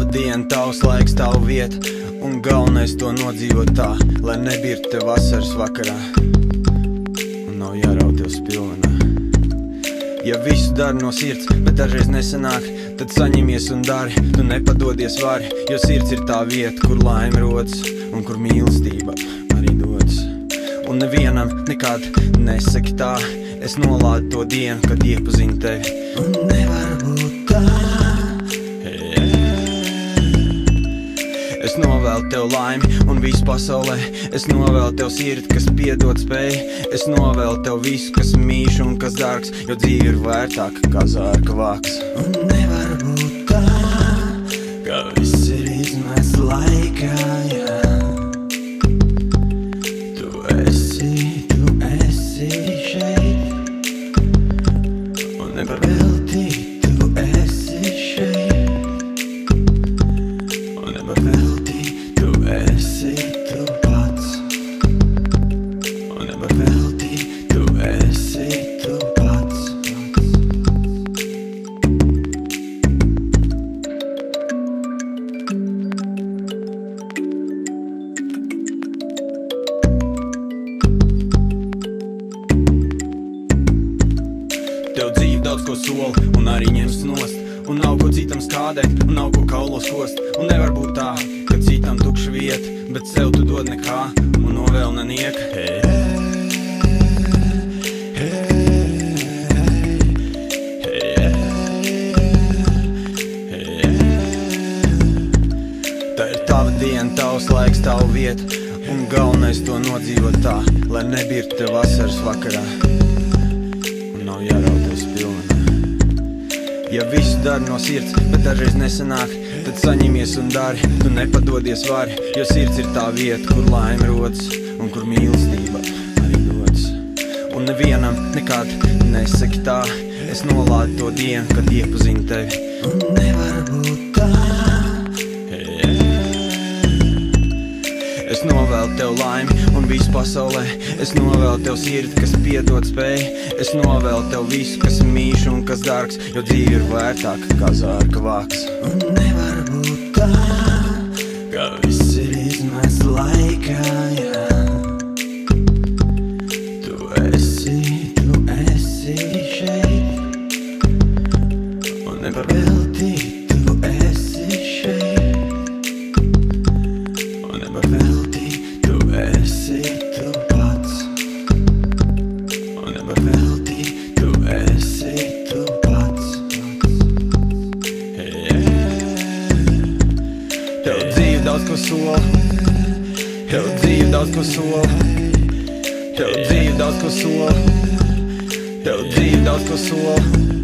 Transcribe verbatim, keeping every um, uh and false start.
diena, tavs laiks, tavu vieta, un galvenais to nodzīvot tā, lai nebirtu te vasaras vakarā un nav jāraud tev spilvenā. Ja visu dari no sirds, bet dažreiz nesanāk, tad saņemies un dari, tu nepadodies vari, jo sirds ir tā vieta, kur laime rodas un kur mīlestība arī dodas. Un nevienam nekad nesaki tā, es nolādu to dienu, kad iepazinu tevi. Un nevar būt tā. Es novēlu tev laimi un visu pasaulē, es novēlu tev sirdi, kas piedot spēj. Es novēlu tev visu, kas mīš un kas dārgs, jo dzīve ir vērtāka kā zārka vāks. Un nevar būt tā, ka viss ir izmests laikā, jā. Tu esi, tu esi šeit, un nevar velti, tu esi šeit, un nevar velti, tu esi tu pats, un nevar velti, tu esi tu pats. Tev dzīve daudz ko sola un arī ņems nost, un nav ko citam skādēt, un nav ko kaulos kost. Un nevar būt tā, ka citam tukša vieta, bet sev tu dod nekā un novēl neniek. Hey. Tā ir tava diena, tavs laiks, tavu vieta, un galvenais to nodzīvot tā, lai nebirtu te vasaras vakarā un nav jāraud tev spilvenā. Ja visu dari no sirds, bet dažreiz nesanāk, tad saņemies un dari, tu nepadodies vari, jo sirds ir tā vieta, kur laime rodas un kur mīlestība arī dodas. Un nevienam nekad nesaki tā, es nolādu to dienu, kad iepazinu tevi. Un nevar būt tā. Es novēlu tev laimi un visu pasaulē, es novēlu tev sirdi, kas piedot spēj. Es novēlu tev visu, kas mīš un kas dārgs, jo dzīve ir vērtāka kā zārka vāks. Un nevar būt tā, ka viss ir izmests laikā, jā. Tu esi, tu esi šeit, un nevar velti, tu esi šeit, un nevar velti, tu esi tu pats, un nevar velti, tu esi tu pats. Tev dzīve daudz ko sola, tev dzīve daudz ko sola, tev dzīve daudz ko sola, tev dzīve daudz ko sola.